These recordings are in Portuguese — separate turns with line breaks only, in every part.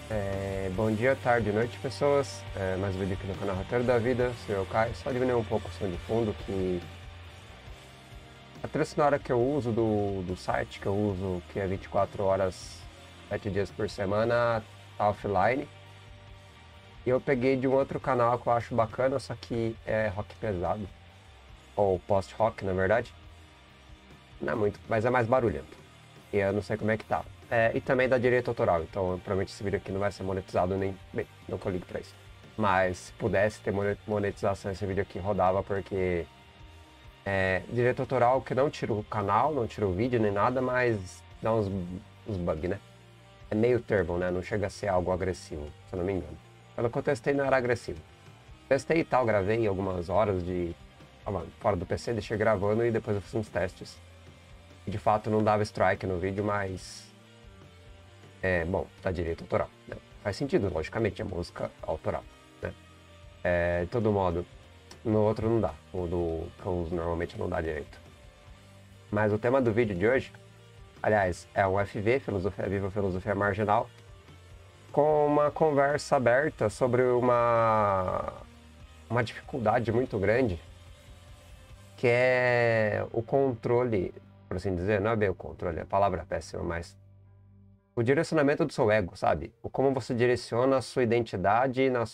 Bom dia, tarde e noite, pessoas. Mais um vídeo aqui no canal Roteiro da Vida. Sou eu, Caio. Só diminuir um pouco o som de fundo, que a trilha sonora que eu uso do site, que eu uso, que é 24 horas, 7 dias por semana, tá offline. E eu peguei de um outro canal que eu acho bacana, só que é rock pesado. Ou post-rock, na verdade. Não é muito, mas é mais barulhento. E eu não sei como é que tá. E também dá direito autoral, então provavelmente esse vídeo aqui não vai ser monetizado nem... Bem, não que eu ligo pra isso. Mas se pudesse ter monetização, esse vídeo aqui rodava, porque direito autoral que não tira o canal, não tira o vídeo nem nada, mas dá uns bugs, né? É meio termo, né? Não chega a ser algo agressivo, se eu não me engano. Pelo que eu testei, não era agressivo. Testei e tal, gravei algumas horas de... fora do PC, deixei gravando e depois eu fiz uns testes. E de fato não dava strike no vídeo, mas... bom, dá direito autoral, né? Faz sentido, logicamente, é música autoral, né? De todo modo, no outro não dá. O do que eu uso normalmente não dá direito. Mas o tema do vídeo de hoje, aliás, é um FV, Filosofia Viva, Filosofia Marginal, com uma conversa aberta sobre uma dificuldade muito grande, que é o controle, por assim dizer, não é bem o controle, a palavra é péssima, mas o direcionamento do seu ego, sabe? O como você direciona a sua identidade nas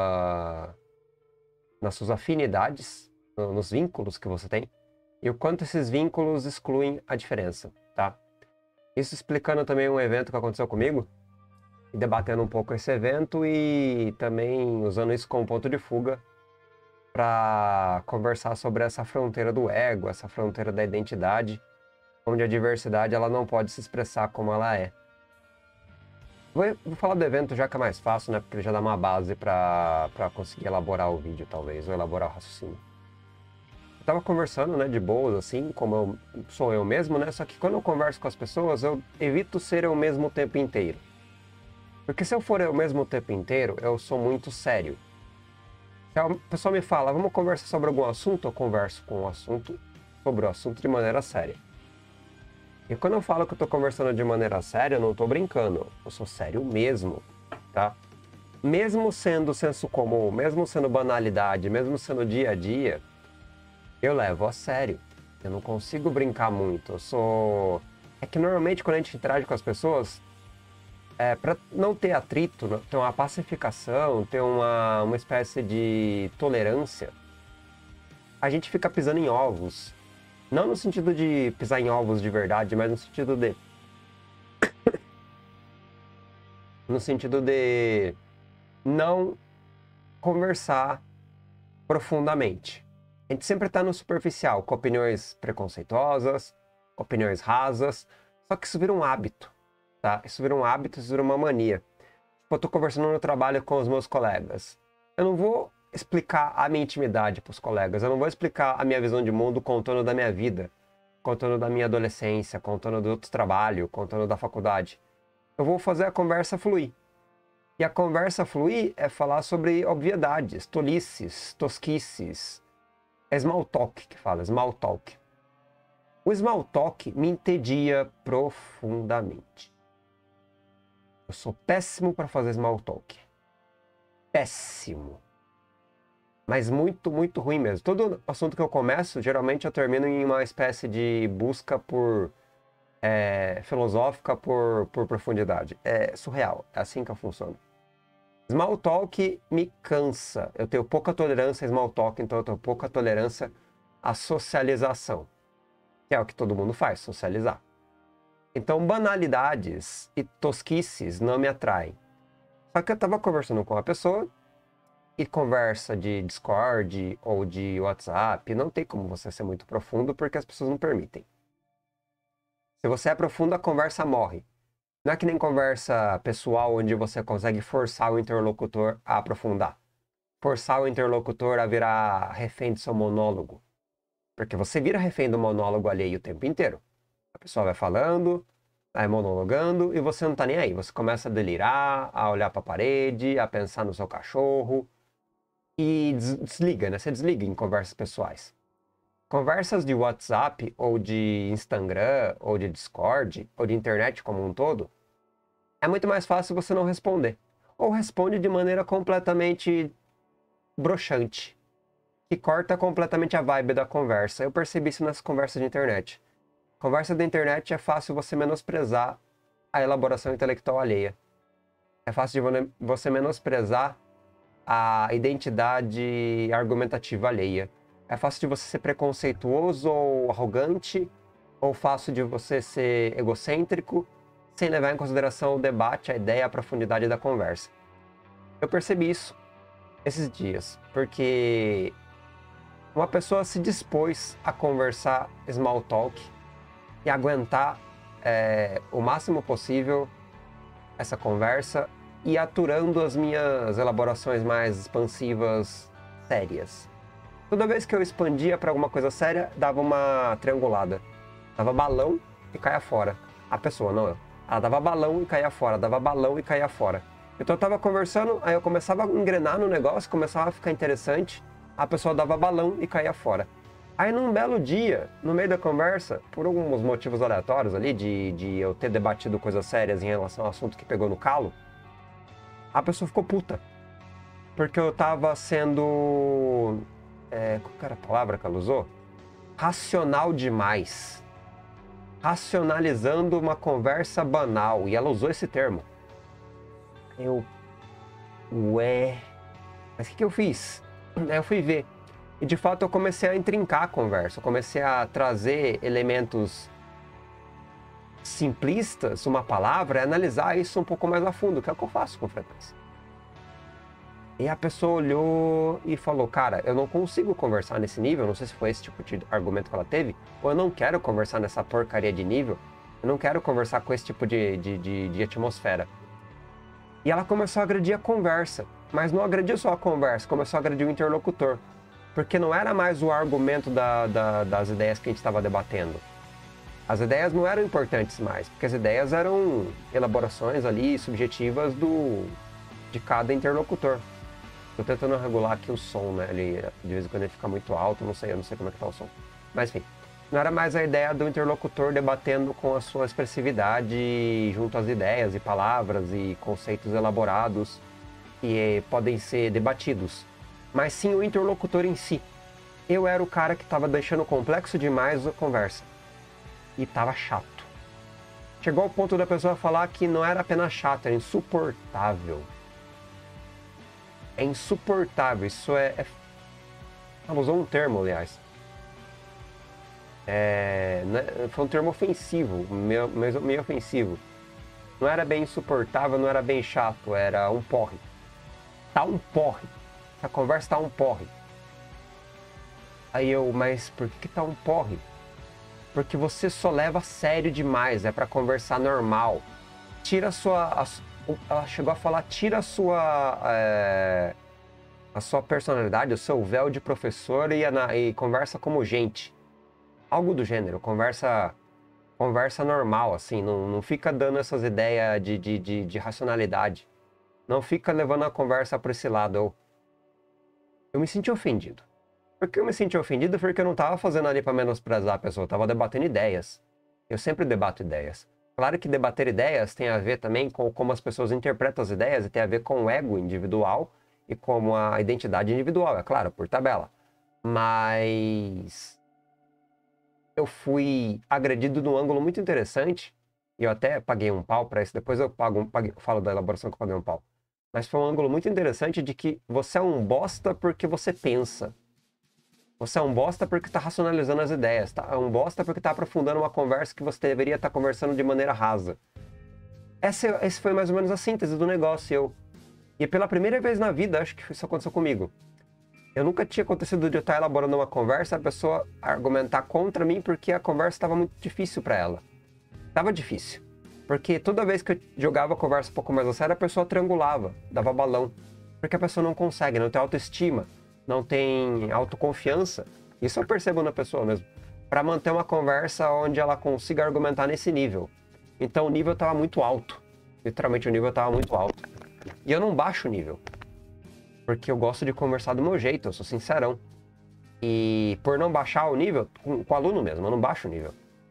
suas afinidades, nos vínculos que você tem, e o quanto esses vínculos excluem a diferença, tá? Isso explicando também um evento que aconteceu comigo, e debatendo um pouco esse evento e também usando isso como ponto de fuga para conversar sobre essa fronteira do ego, essa fronteira da identidade, onde a diversidade ela não pode se expressar como ela é. Vou falar do evento já que é mais fácil, né? Porque ele já dá uma base para conseguir elaborar o vídeo, talvez, ou elaborar o raciocínio. Eu tava conversando, né, de boas, assim, como eu sou eu mesmo, né? Só que quando eu converso com as pessoas, eu evito ser eu mesmo o tempo inteiro. Porque se eu for eu mesmo o tempo inteiro, eu sou muito sério. Se a pessoa me fala, vamos conversar sobre algum assunto, eu converso sobre o assunto de maneira séria. E quando eu falo que eu tô conversando de maneira séria, eu não tô brincando. Eu sou sério mesmo, tá? Mesmo sendo senso comum, mesmo sendo banalidade, mesmo sendo dia a dia, eu levo a sério. Eu não consigo brincar muito. É que normalmente quando a gente interage com as pessoas, para não ter atrito, ter uma pacificação, ter uma espécie de tolerância, a gente fica pisando em ovos. Não no sentido de pisar em ovos de verdade, mas no sentido de não conversar profundamente. A gente sempre está no superficial, com opiniões preconceituosas, opiniões rasas, só que isso vira um hábito, tá? Isso vira um hábito, isso vira uma mania. Tipo, eu tô conversando no trabalho com os meus colegas. Eu não vou explicar a minha intimidade para os colegas, eu não vou explicar a minha visão de mundo contando da minha vida, contando da minha adolescência, contando do outro trabalho, contando da faculdade. Eu vou fazer a conversa fluir. E a conversa fluir é falar sobre obviedades, tolices, tosquices. É small talk que fala, small talk. O small talk me entedia profundamente. Eu sou péssimo para fazer small talk. Péssimo. Mas muito, muito ruim mesmo. Todo assunto que eu começo, geralmente eu termino em uma espécie de busca filosófica por profundidade. É surreal. É assim que eu funciono. Small talk me cansa. Eu tenho pouca tolerância a small talk, então eu tenho pouca tolerância à socialização. Que é o que todo mundo faz, socializar. Então, banalidades e tosquices não me atraem. Só que eu estava conversando com uma pessoa, e conversa de Discord ou de WhatsApp, não tem como você ser muito profundo porque as pessoas não permitem. Se você é profundo, a conversa morre. Não é que nem conversa pessoal onde você consegue forçar o interlocutor a aprofundar. Forçar o interlocutor a virar refém do seu monólogo. Porque você vira refém do monólogo alheio o tempo inteiro. A pessoa vai falando, vai monologando e você não tá nem aí. Você começa a delirar, a olhar para a parede, a pensar no seu cachorro e desliga, né? Você desliga em conversas pessoais. Conversas de WhatsApp ou de Instagram ou de Discord ou de internet como um todo, é muito mais fácil você não responder. Ou responde de maneira completamente broxante, que corta completamente a vibe da conversa. Eu percebi isso nas conversas de internet. Conversa da internet é fácil você menosprezar a elaboração intelectual alheia. É fácil de você menosprezar a identidade argumentativa alheia. É fácil de você ser preconceituoso ou arrogante, ou fácil de você ser egocêntrico, sem levar em consideração o debate, a ideia, a profundidade da conversa. Eu percebi isso esses dias, porque uma pessoa se dispôs a conversar small talk e aguentar o máximo possível essa conversa e aturando as minhas elaborações mais expansivas, sérias. Toda vez que eu expandia para alguma coisa séria, dava uma triangulada. Dava balão e caía fora. A pessoa, não eu. Ela dava balão e caía fora, dava balão e caía fora. Então eu tava conversando, aí eu começava a engrenar no negócio, começava a ficar interessante, a pessoa dava balão e caía fora. Aí num belo dia, no meio da conversa, por alguns motivos aleatórios ali, de eu ter debatido coisas sérias em relação ao assunto que pegou no calo, a pessoa ficou puta. Porque eu tava sendo... qual era a palavra que ela usou? Racional demais. Racionalizando uma conversa banal. E ela usou esse termo. Mas o que eu fiz? Aí eu fui ver. E de fato eu comecei a intrincar a conversa. Eu comecei a trazer elementos simplistas, uma palavra, e analisar isso um pouco mais a fundo, que é o que eu faço com frequência. E a pessoa olhou e falou, cara, eu não consigo conversar nesse nível, não sei se foi esse tipo de argumento que ela teve, ou eu não quero conversar nessa porcaria de nível, eu não quero conversar com esse tipo de atmosfera. E ela começou a agredir a conversa, mas não agrediu só a conversa, começou a agredir o interlocutor. Porque não era mais o argumento das ideias que a gente estava debatendo. As ideias não eram importantes mais, porque as ideias eram elaborações ali subjetivas de cada interlocutor. Tô tentando regular aqui o som, né? De vez em quando ele fica muito alto, eu não sei como é que tá o som. Mas enfim, não era mais a ideia do interlocutor debatendo com a sua expressividade junto às ideias e palavras e conceitos elaborados que podem ser debatidos. Mas sim o interlocutor em si. Eu era o cara que estava deixando complexo demais a conversa. E tava chato. Chegou ao ponto da pessoa falar que não era apenas chato, era insuportável. É insuportável, isso ela usou um termo, aliás. Foi um termo ofensivo, meio ofensivo. Não era bem insuportável, não era bem chato, era um porre. Tá um porre. Essa conversa tá um porre. Aí mas por que tá um porre? Porque você só leva a sério demais, é pra conversar normal. Tira a sua... ela chegou a falar, tira a sua personalidade, o seu véu de professor e conversa como gente. Algo do gênero, conversa normal, assim, não fica dando essas ideias de racionalidade. Não fica levando a conversa para esse lado. Eu me senti ofendido. Por que eu me senti ofendido? Porque eu não estava fazendo ali para menosprezar a pessoa, eu estava debatendo ideias. Eu sempre debato ideias. Claro que debater ideias tem a ver também com como as pessoas interpretam as ideias e tem a ver com o ego individual e com a identidade individual, é claro, por tabela. Mas eu fui agredido num ângulo muito interessante e eu até paguei um pau para isso, depois eu falo da elaboração que eu paguei um pau. Mas foi um ângulo muito interessante de que você é um bosta porque você pensa. Você é um bosta porque está racionalizando as ideias. É um bosta porque está aprofundando uma conversa que você deveria estar conversando de maneira rasa. Essa foi mais ou menos a síntese do negócio. E pela primeira vez na vida, acho que isso aconteceu comigo. Eu nunca tinha acontecido de eu estar elaborando uma conversa, a pessoa argumentar contra mim porque a conversa estava muito difícil para ela. Estava difícil. Porque toda vez que eu jogava a conversa um pouco mais a sério, a pessoa triangulava, dava balão. Porque a pessoa não consegue, não tem autoestima, não tem autoconfiança. Isso eu percebo na pessoa mesmo. Para manter uma conversa onde ela consiga argumentar nesse nível. Então o nível estava muito alto. Literalmente o nível estava muito alto. E eu não baixo o nível. Porque eu gosto de conversar do meu jeito, eu sou sincerão. E por não baixar o nível, com o aluno mesmo, eu não baixo o nível.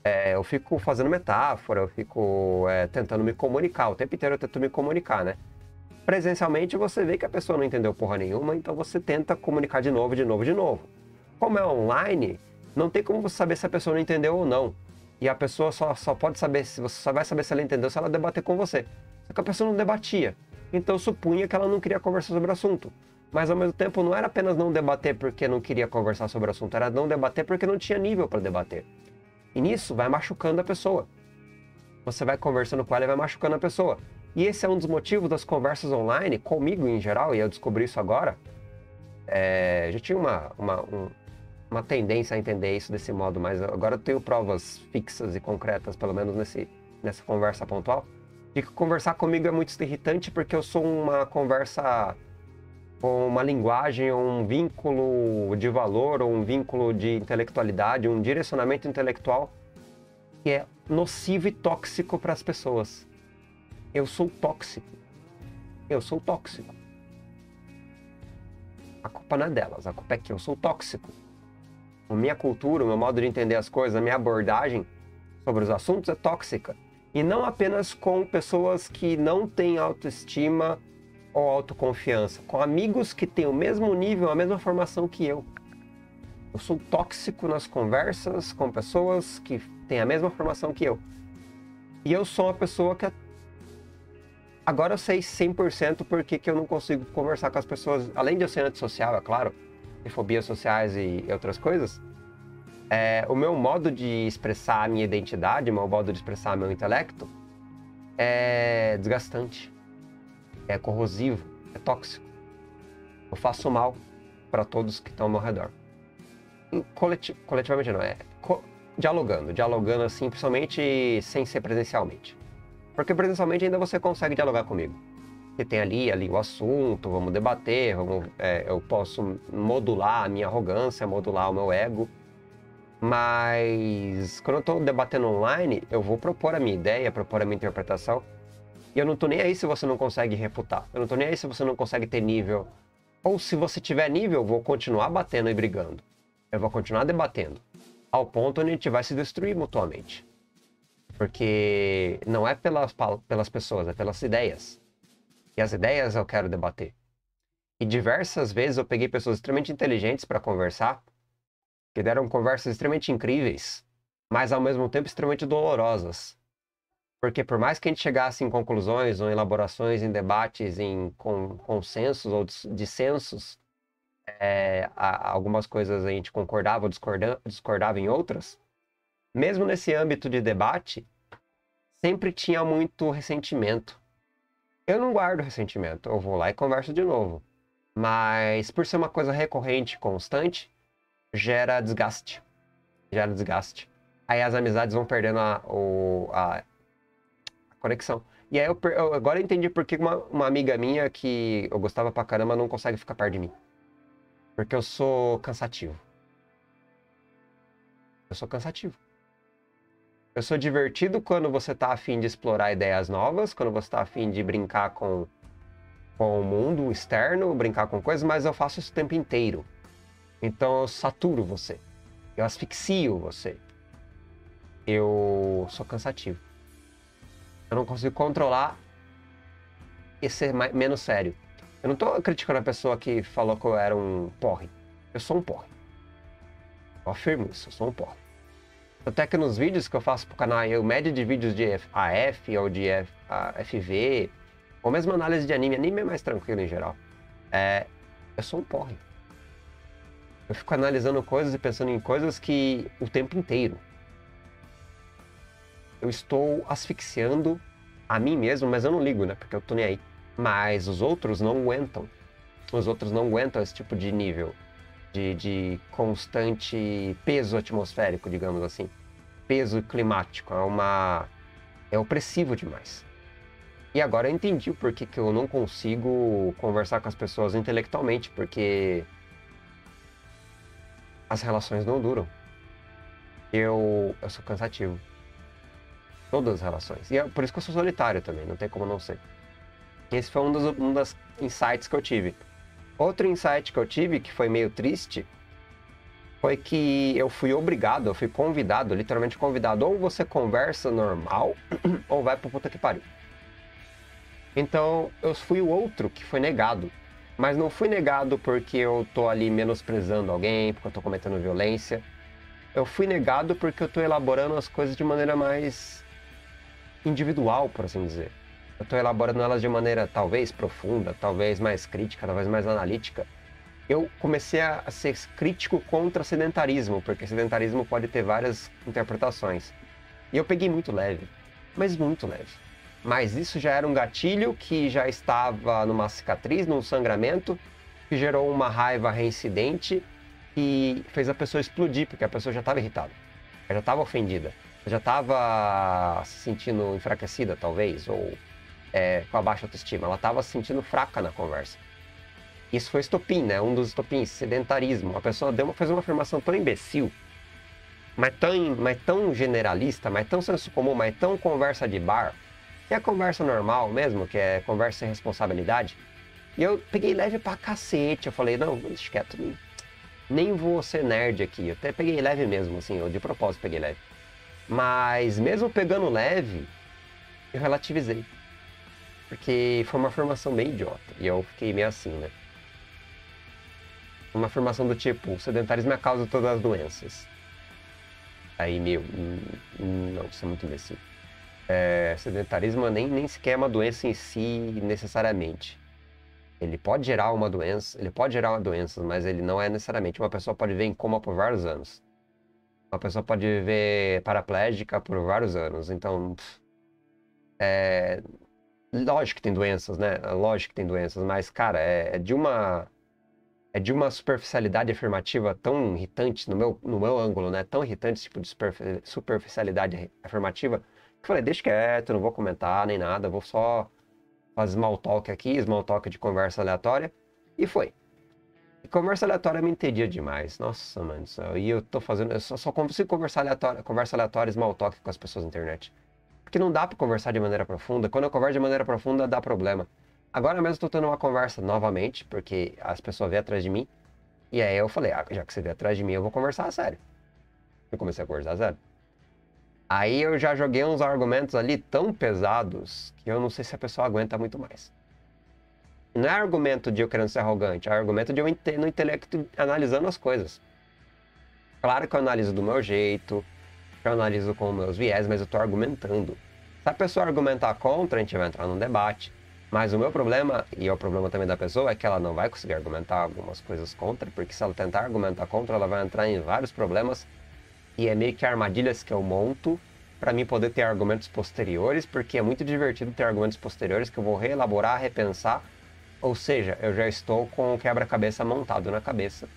Eu fico fazendo metáfora, eu fico tentando me comunicar. O tempo inteiro eu tento me comunicar, né? Presencialmente você vê que a pessoa não entendeu porra nenhuma, então você tenta comunicar de novo, de novo, de novo. Como é online, não tem como você saber se a pessoa não entendeu ou não. E a pessoa só pode saber, se você só vai saber se ela entendeu se ela debater com você. Só que a pessoa não debatia. Então eu supunha que ela não queria conversar sobre o assunto. Mas ao mesmo tempo não era apenas não debater porque não queria conversar sobre o assunto, era não debater porque não tinha nível para debater. E nisso vai machucando a pessoa. Você vai conversando com ela e vai machucando a pessoa. E esse é um dos motivos das conversas online, comigo em geral, e eu descobri isso agora. Já tinha uma tendência a entender isso desse modo, mas agora eu tenho provas fixas e concretas, pelo menos nessa conversa pontual, de que conversar comigo é muito irritante porque eu sou uma conversa com uma linguagem, ou um vínculo de valor, ou um vínculo de intelectualidade, um direcionamento intelectual que é nocivo e tóxico para as pessoas. Eu sou tóxico. Eu sou tóxico. A culpa não é delas, a culpa é que eu sou tóxico. A minha cultura, o meu modo de entender as coisas, a minha abordagem sobre os assuntos é tóxica. E não apenas com pessoas que não têm autoestima ou autoconfiança, com amigos que têm o mesmo nível, a mesma formação que eu. Eu sou tóxico nas conversas com pessoas que têm a mesma formação que eu. E eu sou uma pessoa que... Agora eu sei 100% por que eu não consigo conversar com as pessoas, além de eu ser antissocial, é claro, de fobias sociais e outras coisas. O meu modo de expressar a minha identidade, o meu modo de expressar meu intelecto é desgastante, é corrosivo, é tóxico. Eu faço mal para todos que estão ao meu redor. Coletivamente não, dialogando assim, principalmente sem ser presencialmente. Porque presencialmente ainda você consegue dialogar comigo. Porque tem ali o assunto, vamos debater, eu posso modular a minha arrogância, modular o meu ego. Mas quando eu estou debatendo online, eu vou propor a minha ideia, propor a minha interpretação. E eu não estou nem aí se você não consegue refutar. Eu não estou nem aí se você não consegue ter nível. Ou se você tiver nível, eu vou continuar batendo e brigando. Eu vou continuar debatendo. Ao ponto onde a gente vai se destruir mutuamente. Porque não é pelas pessoas, é pelas ideias. E as ideias eu quero debater. E diversas vezes eu peguei pessoas extremamente inteligentes para conversar, que deram conversas extremamente incríveis, mas ao mesmo tempo extremamente dolorosas. Porque por mais que a gente chegasse em conclusões, ou em elaborações, em debates, em consensos ou dissensos, algumas coisas a gente concordava ou discordava em outras, mesmo nesse âmbito de debate, sempre tinha muito ressentimento. Eu não guardo ressentimento, eu vou lá e converso de novo. Mas por ser uma coisa recorrente, constante, gera desgaste. Gera desgaste. Aí as amizades vão perdendo a conexão. E aí eu agora entendi por que uma amiga minha que eu gostava pra caramba não consegue ficar perto de mim. Porque eu sou cansativo. Eu sou cansativo. Eu sou divertido quando você tá afim de explorar ideias novas, quando você tá afim de brincar com o mundo externo, brincar com coisas, mas eu faço isso o tempo inteiro. Então eu saturo você. Eu asfixio você. Eu sou cansativo. Eu não consigo controlar e ser menos sério. Eu não tô criticando a pessoa que falou que eu era um porre. Eu sou um porre. Eu afirmo isso, eu sou um porre. Até que nos vídeos que eu faço pro canal, média de vídeos de AF ou de FV, ou mesmo análise de anime é mais tranquilo em geral. Eu sou um porre. Eu fico analisando coisas e pensando em coisas que o tempo inteiro. Eu estou asfixiando a mim mesmo, mas eu não ligo, né? Porque eu tô nem aí. Mas os outros não aguentam. Os outros não aguentam esse tipo de nível de constante peso atmosférico, digamos assim. Peso climático. É opressivo demais. E agora eu entendi o porquê que eu não consigo conversar com as pessoas intelectualmente, porque as relações não duram. Eu sou cansativo. Todas as relações. E é por isso que eu sou solitário também, não tem como não ser. Esse foi um das insights que eu tive. Outro insight que eu tive, que foi meio triste, foi que eu fui obrigado, eu fui convidado, literalmente convidado, ou você conversa normal, ou vai pro puta que pariu. Então, eu fui o outro que foi negado. Mas não fui negado porque eu tô ali menosprezando alguém, porque eu tô cometendo violência. Eu fui negado porque eu tô elaborando as coisas de maneira mais individual, por assim dizer. Eu tô elaborando elas de maneira talvez profunda, talvez mais crítica, talvez mais analítica. Eu comecei a ser crítico contra sedentarismo, porque sedentarismo pode ter várias interpretações. E eu peguei muito leve, mas muito leve. Mas isso já era um gatilho que já estava numa cicatriz, num sangramento, que gerou uma raiva reincidente e fez a pessoa explodir, porque a pessoa já estava irritada, ela já estava ofendida, já estava se sentindo enfraquecida, talvez, ou com a baixa autoestima, ela estava se sentindo fraca na conversa. Isso foi estopim, né? Um dos estopins, sedentarismo. A pessoa fez uma afirmação tão imbecil, mas tão generalista, mas tão senso comum, mas tão conversa de bar, que é conversa normal mesmo, que é conversa sem responsabilidade. E eu peguei leve pra cacete. Eu falei, não, deixa quieto, nem vou ser nerd aqui. Eu até peguei leve mesmo, assim, eu de propósito peguei leve. Mas mesmo pegando leve, eu relativizei. Porque foi uma afirmação bem idiota. E eu fiquei meio assim, né? Uma afirmação do tipo, o sedentarismo é a causa de todas as doenças. Aí, não, isso é muito imbecil. Sedentarismo nem sequer é uma doença em si necessariamente. Ele pode gerar uma doença, mas ele não é necessariamente. Uma pessoa pode viver em coma por vários anos. Uma pessoa pode viver paraplégica por vários anos. Então, lógico que tem doenças, né? Lógico que tem doenças, mas, cara, é de uma superficialidade afirmativa tão irritante, no meu ângulo, né? Tão irritante esse tipo de superficialidade afirmativa, que eu falei, deixa quieto, não vou comentar nem nada, vou só fazer small talk aqui, small talk de conversa aleatória, e foi. E conversa aleatória me entendia demais, nossa, mano, e eu só consigo conversa aleatória, small talk com as pessoas na internet. Porque não dá pra conversar de maneira profunda, quando eu converso de maneira profunda dá problema. Agora mesmo estou tendo uma conversa novamente, porque as pessoas vêm atrás de mim. E aí eu falei, já que você veio atrás de mim, eu vou conversar a sério. Eu comecei a conversar a sério. Aí eu já joguei uns argumentos ali tão pesados que eu não sei se a pessoa aguenta muito mais. Não é argumento de eu querendo ser arrogante, é argumento de eu no intelecto analisando as coisas. Claro que eu analiso do meu jeito, eu analiso com meus viés, mas eu estou argumentando. Se a pessoa argumentar contra, a gente vai entrar num debate. Mas o meu problema, e é o problema também da pessoa, é que ela não vai conseguir argumentar algumas coisas contra, porque se ela tentar argumentar contra, ela vai entrar em vários problemas, e é meio que armadilhas que eu monto para mim poder ter argumentos posteriores, porque é muito divertido ter argumentos posteriores que eu vou reelaborar, repensar, ou seja, eu já estou com o quebra-cabeça montado na cabeça,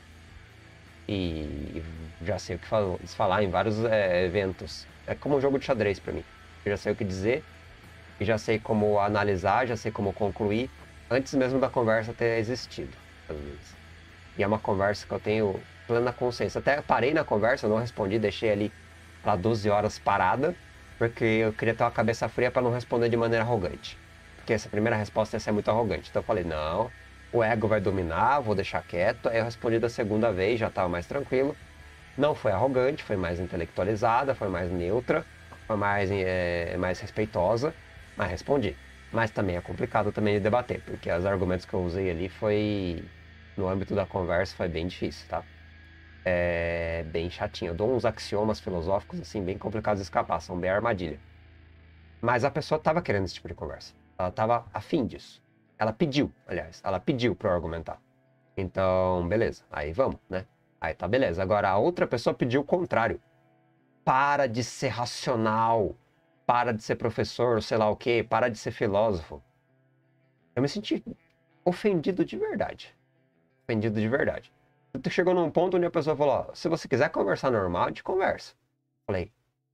e já sei o que falar em vários eventos. É como um jogo de xadrez para mim, eu já sei o que dizer, e já sei como analisar, já sei como concluir, antes mesmo da conversa ter existido, às vezes. E é uma conversa que eu tenho plena consciência. Até parei na conversa, eu não respondi, deixei ali para 12 horas parada, porque eu queria ter uma cabeça fria para não responder de maneira arrogante. Porque essa primeira resposta ia ser muito arrogante. Então eu falei, não, o ego vai dominar, vou deixar quieto. Aí eu respondi da segunda vez, já estava mais tranquilo. Não foi arrogante, foi mais intelectualizada, foi mais neutra, foi mais respeitosa. Mas respondi. Mas também é complicado também de debater, porque os argumentos que eu usei ali no âmbito da conversa, foi bem difícil, tá? É bem chatinho. Eu dou uns axiomas filosóficos, assim, bem complicados de escapar, são bem armadilha. Mas a pessoa tava querendo esse tipo de conversa. Ela tava afim disso. Ela pediu pra eu argumentar. Então, beleza. Aí vamos, né? Aí tá, beleza. Agora, a outra pessoa pediu o contrário. Para de ser racional. Para de ser professor, sei lá o quê, para de ser filósofo. Eu me senti ofendido de verdade. Ofendido de verdade. Chegou num ponto onde a pessoa falou, ó, se você quiser conversar normal, a gente conversa. Falei,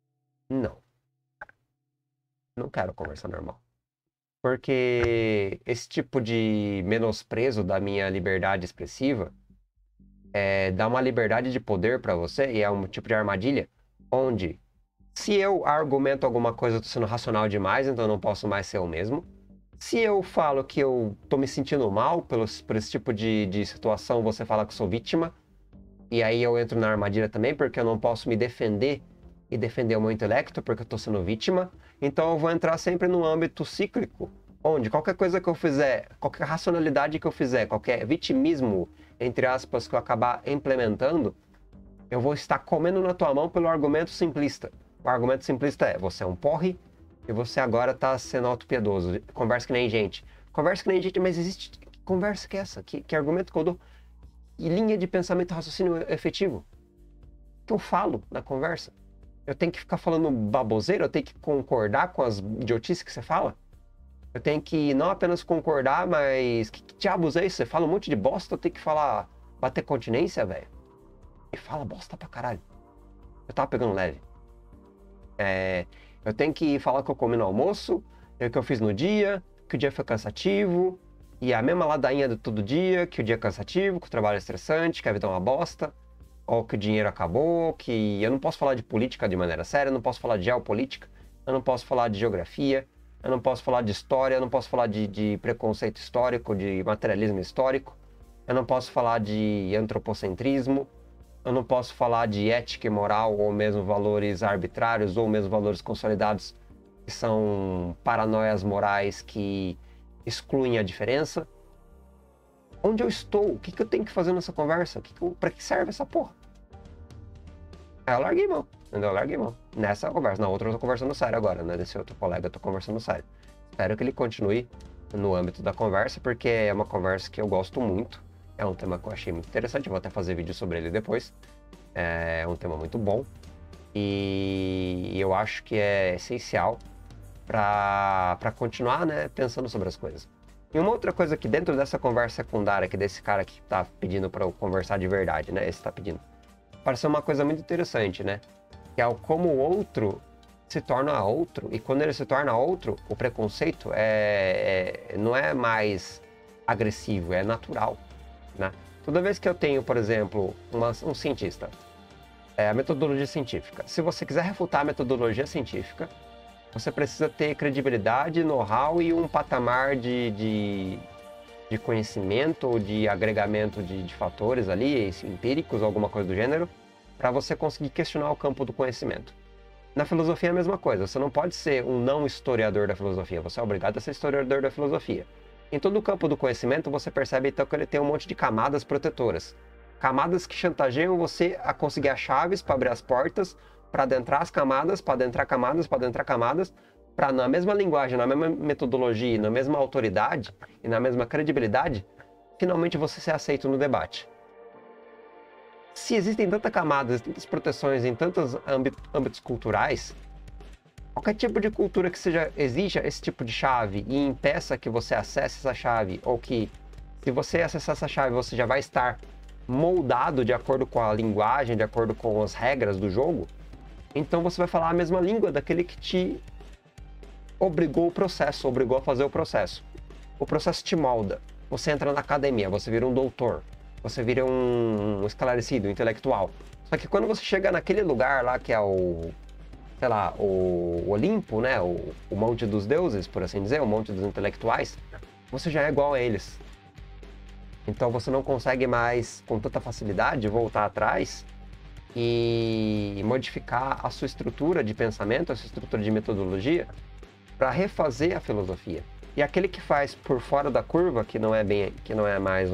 não quero conversar normal. Porque esse tipo de menosprezo da minha liberdade expressiva dá uma liberdade de poder pra você e é um tipo de armadilha onde se eu argumento alguma coisa, eu tô sendo racional demais, então eu não posso mais ser eu mesmo. Se eu falo que eu tô me sentindo mal por esse tipo de situação, você fala que eu sou vítima. E aí eu entro na armadilha também, porque eu não posso me defender e defender o meu intelecto, porque eu estou sendo vítima. Então eu vou entrar sempre num âmbito cíclico, onde qualquer coisa que eu fizer, qualquer racionalidade que eu fizer, qualquer vitimismo, entre aspas, que eu acabar implementando, eu vou estar comendo na tua mão pelo argumento simplista. O argumento simplista é, você é um porre e você agora está sendo autopiedoso. Conversa que nem gente. Conversa que nem gente, mas existe... Que conversa que é essa? Que argumento que eu dou? E linha de pensamento, raciocínio efetivo. Que eu falo na conversa. Eu tenho que ficar falando baboseira? Eu tenho que concordar com as idiotices que você fala? Eu tenho que não apenas concordar, mas... Que diabos é isso? Você fala um monte de bosta, eu tenho que falar... Bater continência, velho? E fala bosta pra caralho. Eu tava pegando leve. Eu tenho que falar que eu comi no almoço, o que eu fiz no dia, que o dia foi cansativo, e a mesma ladainha do todo dia, que o dia é cansativo, que o trabalho é estressante, que a vida é uma bosta, ou que o dinheiro acabou, que eu não posso falar de política de maneira séria, eu não posso falar de geopolítica, eu não posso falar de geografia, eu não posso falar de história, eu não posso falar de preconceito histórico, de materialismo histórico, eu não posso falar de antropocentrismo, eu não posso falar de ética e moral, ou mesmo valores arbitrários, ou mesmo valores consolidados, que são paranoias morais que excluem a diferença. Onde eu estou? O que eu tenho que fazer nessa conversa? Pra que serve essa porra? Aí eu larguei mão, entendeu? Eu larguei mão. Nessa conversa. Na outra eu tô conversando sério agora, né? Desse outro colega eu tô conversando sério. Espero que ele continue no âmbito da conversa, porque é uma conversa que eu gosto muito. É um tema que eu achei muito interessante, vou até fazer vídeo sobre ele depois. É um tema muito bom. E eu acho que é essencial para continuar, né, pensando sobre as coisas. E uma outra coisa que dentro dessa conversa secundária, que desse cara que tá pedindo para eu conversar de verdade, né, esse tá pedindo, pareceu uma coisa muito interessante, né? Que é o como o outro se torna outro, e quando ele se torna outro, o preconceito não é mais agressivo, é natural, né? Toda vez que eu tenho, por exemplo, um cientista, a metodologia científica, se você quiser refutar a metodologia científica, você precisa ter credibilidade, know-how e um patamar de conhecimento ou de agregamento de fatores ali, empíricos ou alguma coisa do gênero, para você conseguir questionar o campo do conhecimento. Na filosofia é a mesma coisa, você não pode ser um não historiador da filosofia, você é obrigado a ser historiador da filosofia. Em todo o campo do conhecimento, você percebe então que ele tem um monte de camadas protetoras. Camadas que chantageiam você a conseguir as chaves para abrir as portas, para adentrar as camadas, para adentrar camadas, para adentrar camadas, para na mesma linguagem, na mesma metodologia, na mesma autoridade e na mesma credibilidade, finalmente você ser aceito no debate. Se existem tantas camadas, tantas proteções em tantos âmbitos culturais, qualquer tipo de cultura que exija esse tipo de chave e impeça que você acesse essa chave, ou que se você acessar essa chave você já vai estar moldado de acordo com a linguagem, de acordo com as regras do jogo, então você vai falar a mesma língua daquele que te obrigou a fazer o processo. O processo te molda. Você entra na academia, você vira um doutor, você vira um esclarecido, um intelectual. Só que quando você chega naquele lugar lá que é o Olimpo, né? O monte dos deuses, por assim dizer, o monte dos intelectuais, você já é igual a eles. Então você não consegue mais, com tanta facilidade, voltar atrás e modificar a sua estrutura de pensamento, a sua estrutura de metodologia, para refazer a filosofia. E aquele que faz por fora da curva, que não é mais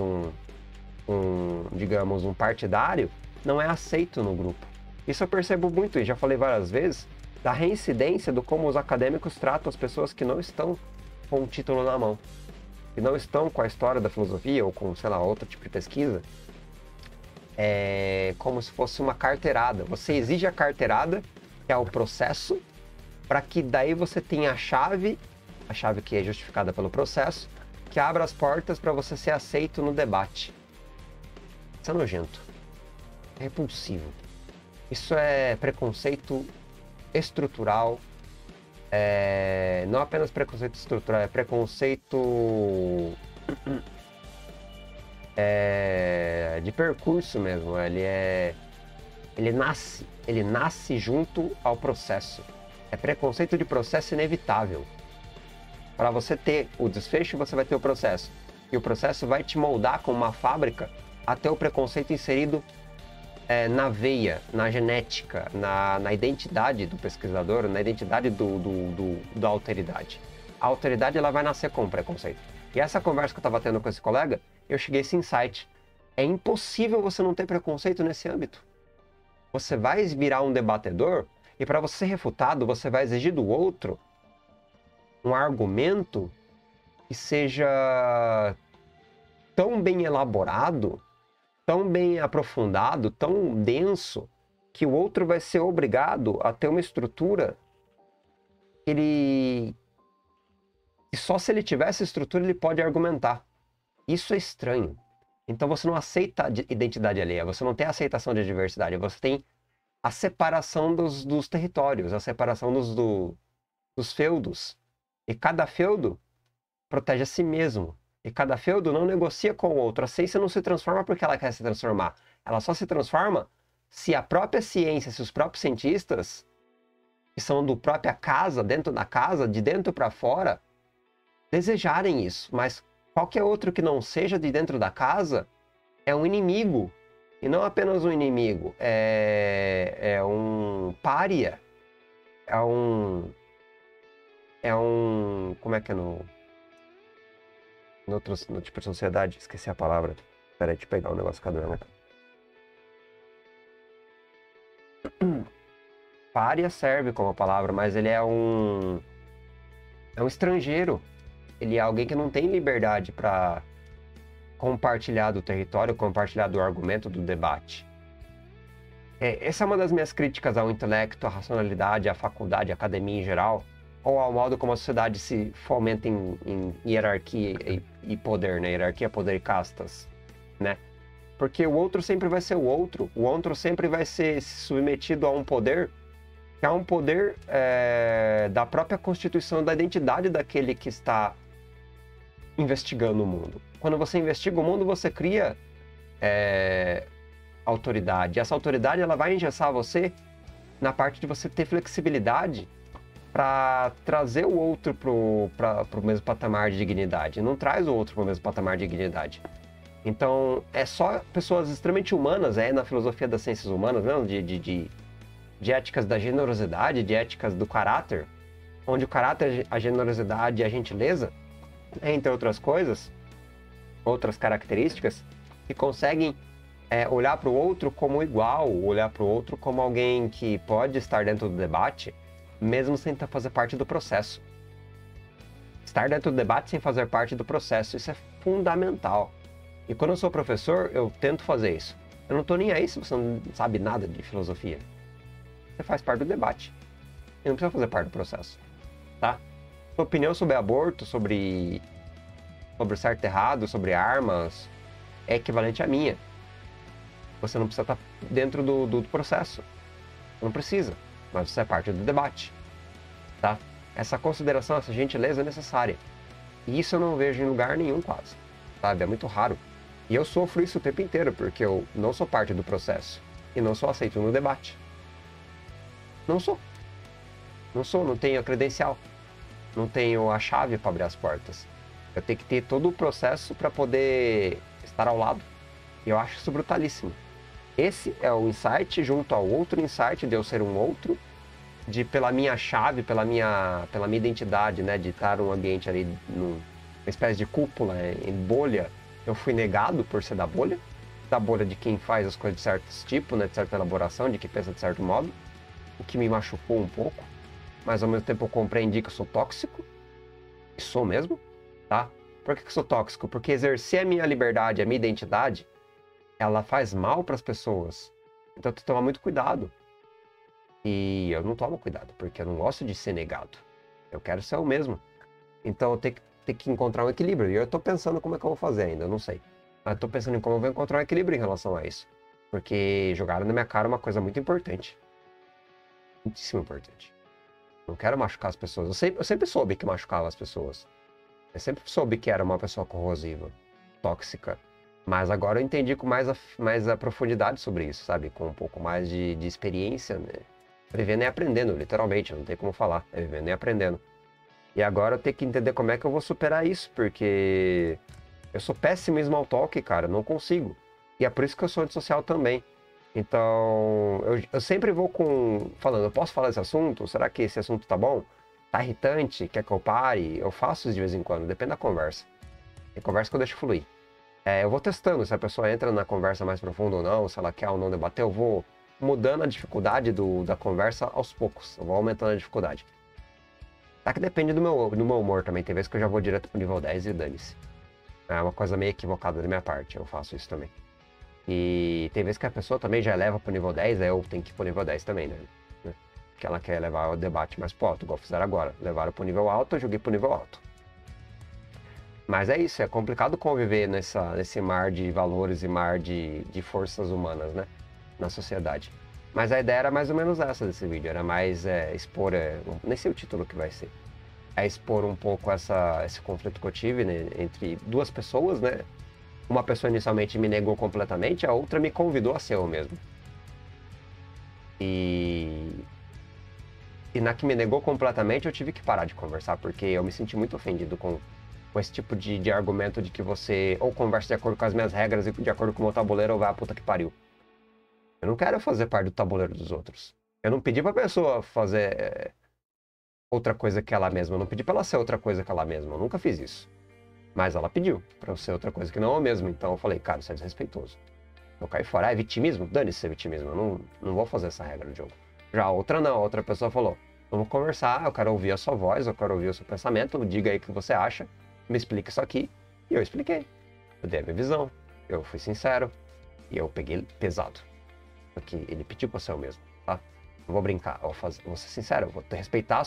digamos, um partidário, não é aceito no grupo. Isso eu percebo muito, e já falei várias vezes, da reincidência do como os acadêmicos tratam as pessoas que não estão com o título na mão, que não estão com a história da filosofia ou com, sei lá, outro tipo de pesquisa, como se fosse uma carteirada. Você exige a carteirada, que é o processo, para que daí você tenha a chave que é justificada pelo processo, que abra as portas para você ser aceito no debate. Isso é nojento. É repulsivo. Isso é preconceito estrutural. Não apenas preconceito estrutural, é preconceito de percurso mesmo. Ele nasce junto ao processo. É preconceito de processo inevitável. Para você ter o desfecho, você vai ter o processo. E o processo vai te moldar como uma fábrica até o preconceito inserido na veia, na genética, na identidade do pesquisador, na identidade da alteridade. A alteridade ela vai nascer com o preconceito. E essa conversa que eu estava tendo com esse colega, eu cheguei a esse insight. É impossível você não ter preconceito nesse âmbito. Você vai virar um debatedor e para você ser refutado, você vai exigir do outro um argumento que seja tão bem elaborado, tão bem aprofundado, tão denso, que o outro vai ser obrigado a ter uma estrutura que só se ele tiver essa estrutura ele pode argumentar. Isso é estranho. Então você não aceita a identidade alheia, você não tem a aceitação de diversidade, você tem a separação dos territórios, a separação dos feudos. E cada feudo protege a si mesmo. E cada feudo não negocia com o outro. A ciência não se transforma porque ela quer se transformar. Ela só se transforma se a própria ciência, se os próprios cientistas, que são do própria casa, dentro da casa, de dentro para fora, desejarem isso. Mas qualquer outro que não seja de dentro da casa é um inimigo. E não apenas um inimigo, é um pária. Como é que é no tipo de sociedade? Esqueci a palavra. Peraí, deixa eu pegar um negócio cada um. Pária serve como palavra, mas ele é um estrangeiro. Ele é alguém que não tem liberdade para compartilhar do território, compartilhar do argumento, do debate. Essa é uma das minhas críticas ao intelecto, à racionalidade, à faculdade, à academia em geral, ou ao modo como a sociedade se fomenta em hierarquia e poder, né? Hierarquia, poder e castas, né? Porque o outro sempre vai ser o outro sempre vai ser submetido a um poder, que é um poder da própria constituição, da identidade daquele que está investigando o mundo. Quando você investiga o mundo, você cria autoridade. E essa autoridade ela vai engessar você na parte de você ter flexibilidade para trazer o outro para o mesmo patamar de dignidade. Não traz o outro para o mesmo patamar de dignidade. Então, é só pessoas extremamente humanas, na filosofia das ciências humanas, mesmo, de éticas da generosidade, de éticas do caráter, onde o caráter, a generosidade e a gentileza, entre outras coisas, outras características, que conseguem olhar para o outro como igual, olhar para o outro como alguém que pode estar dentro do debate, mesmo sem fazer parte do processo. Estar dentro do debate sem fazer parte do processo, isso é fundamental. E quando eu sou professor, eu tento fazer isso. Eu não estou nem aí se você não sabe nada de filosofia. Você faz parte do debate. E não precisa fazer parte do processo. Tá? Sua opinião sobre aborto, sobre certo e errado, sobre armas, é equivalente à minha. Você não precisa estar dentro do processo. Não precisa. Mas você é parte do debate. Tá? Essa consideração, essa gentileza é necessária. E isso eu não vejo em lugar nenhum quase. Sabe? É muito raro. E eu sofro isso o tempo inteiro, porque eu não sou parte do processo. E não sou aceito no debate. Não sou. Não tenho a credencial. Não tenho a chave para abrir as portas. Eu tenho que ter todo o processo para poder estar ao lado. E eu acho isso brutalíssimo. Esse é o insight junto ao outro insight de eu ser um outro, pela minha chave, pela minha identidade, né, de estar num ambiente ali, numa espécie de cúpula, em bolha. Eu fui negado por ser da bolha de quem faz as coisas de certo tipo, né, de certa elaboração, de que pensa de certo modo, o que me machucou um pouco, mas ao mesmo tempo eu compreendi que eu sou tóxico, e sou mesmo, tá? Por que eu sou tóxico? Porque exercer a minha liberdade, a minha identidade, ela faz mal para as pessoas. Então eu tenho que tomar muito cuidado. E eu não tomo cuidado, porque eu não gosto de ser negado. Eu quero ser eu mesmo. Então eu tenho que encontrar um equilíbrio. E eu tô pensando como é que eu vou fazer ainda, eu não sei. Mas eu tô pensando em como eu vou encontrar um equilíbrio em relação a isso. Porque jogaram na minha cara uma coisa muito importante. Muitíssimo importante. Não quero machucar as pessoas. Eu sempre soube que machucava as pessoas. Eu sempre soube que era uma pessoa corrosiva, tóxica. Mas agora eu entendi com mais a profundidade sobre isso, sabe? Com um pouco mais de experiência, né? Vivendo e aprendendo, literalmente. Não tem como falar. É vivendo e aprendendo. E agora eu tenho que entender como é que eu vou superar isso. Porque eu sou péssimo em small talk, cara. Não consigo. E é por isso que eu sou antissocial também. Então, eu sempre vou falando, eu posso falar desse assunto? Será que esse assunto tá bom? Tá irritante? Quer que eu pare? Eu faço isso de vez em quando, depende da conversa. Tem conversa que eu deixo fluir. Eu vou testando se a pessoa entra na conversa mais profunda ou não, se ela quer ou não debater, eu vou mudando a dificuldade da conversa aos poucos. Eu vou aumentando a dificuldade. Tá que depende do meu humor também. Tem vezes que eu já vou direto pro nível 10 e dane-se. É uma coisa meio equivocada da minha parte, eu faço isso também. E tem vezes que a pessoa também já leva pro nível 10, aí eu tenho que ir pro nível 10 também, né? Porque ela quer levar o debate mais pro alto, igual fizeram agora. Levaram pro nível alto, eu joguei pro nível alto. Mas é isso, é complicado conviver nesse mar de valores e mar de forças humanas, né? Na sociedade. Mas a ideia era mais ou menos essa desse vídeo, era mais expor, nem sei o título que vai ser, é expor um pouco esse conflito que eu tive, né, entre duas pessoas, né? Uma pessoa inicialmente me negou completamente, a outra me convidou a ser eu mesmo. E na que me negou completamente, eu tive que parar de conversar, porque eu me senti muito ofendido com esse tipo de argumento de que você ou conversa de acordo com as minhas regras e de acordo com o meu tabuleiro ou vai a puta que pariu. Eu não quero fazer parte do tabuleiro dos outros. Eu não pedi pra pessoa fazer outra coisa que ela mesma. Eu não pedi pra ela ser outra coisa que ela mesma. Eu nunca fiz isso. Mas ela pediu pra eu ser outra coisa que não eu mesmo. Então eu falei, cara, isso é desrespeitoso. Eu caí fora. Ah, é vitimismo? Dane-se ser vitimismo. Eu não vou fazer essa regra no jogo. Já a outra não. A outra pessoa falou, vamos conversar, eu quero ouvir a sua voz, eu quero ouvir o seu pensamento, diga aí o que você acha, me explique isso aqui. E eu expliquei. Eu dei a minha visão. Eu fui sincero. E eu peguei pesado. Porque ele pediu pra ser o mesmo, tá? Não vou brincar, vou ser sincero, eu vou respeitar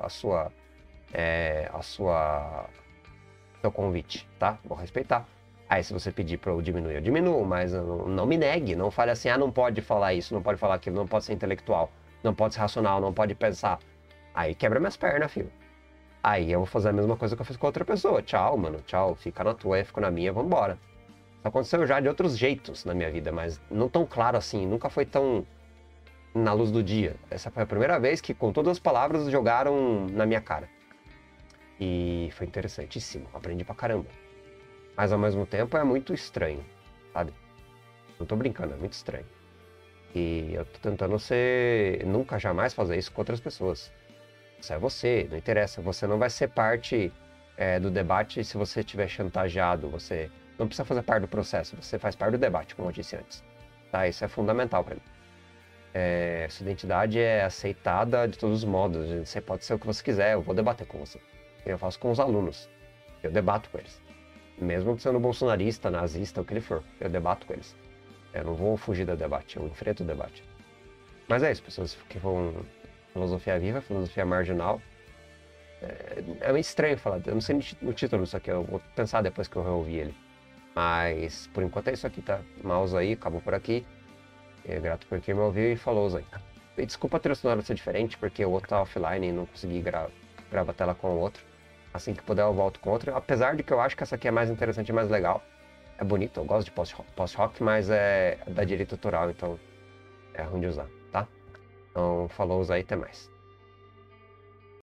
seu convite, tá? Vou respeitar. Aí se você pedir pra eu diminuir, eu diminuo, mas não me negue, não fale assim, não pode falar isso, não pode falar aquilo, não pode ser intelectual, não pode ser racional, não pode pensar. Aí quebra minhas pernas, filho. Aí eu vou fazer a mesma coisa que eu fiz com outra pessoa. Tchau, mano, tchau, fica na tua, eu fico na minha, vambora. Isso aconteceu já de outros jeitos na minha vida, mas não tão claro assim, nunca foi tão na luz do dia. Essa foi a primeira vez que, com todas as palavras, jogaram na minha cara. E foi interessantíssimo, aprendi pra caramba. Mas ao mesmo tempo é muito estranho, sabe? Não tô brincando, é muito estranho. E eu tô tentando nunca jamais fazer isso com outras pessoas. Isso é você, não interessa. Você não vai ser parte do debate se você estiver chantageado. Você não precisa fazer parte do processo, você faz parte do debate, como eu disse antes. Tá? Isso é fundamental para mim. Sua identidade é aceitada de todos os modos. Você pode ser o que você quiser, eu vou debater com você. Eu faço com os alunos. Eu debato com eles. Mesmo sendo bolsonarista, nazista, o que ele for, eu debato com eles. Eu não vou fugir do debate, eu enfrento o debate. Mas é isso, pessoas que vão filosofia viva, filosofia marginal. É meio estranho falar, eu não sei o título disso aqui, eu vou pensar depois que eu reouvi ele. Mas por enquanto é isso aqui, tá? Mouse aí, acabou por aqui. Grato por quem me ouviu e falou aí. E desculpa a trilha sonora ser diferente, porque o outro tá offline e não consegui gravar a tela com o outro. Assim que puder eu volto com outro. Apesar de que eu acho que essa aqui é mais interessante e mais legal. É bonito, eu gosto de post-rock, mas é da direito autoral, então é ruim de usar, tá? Então falou aí, até mais.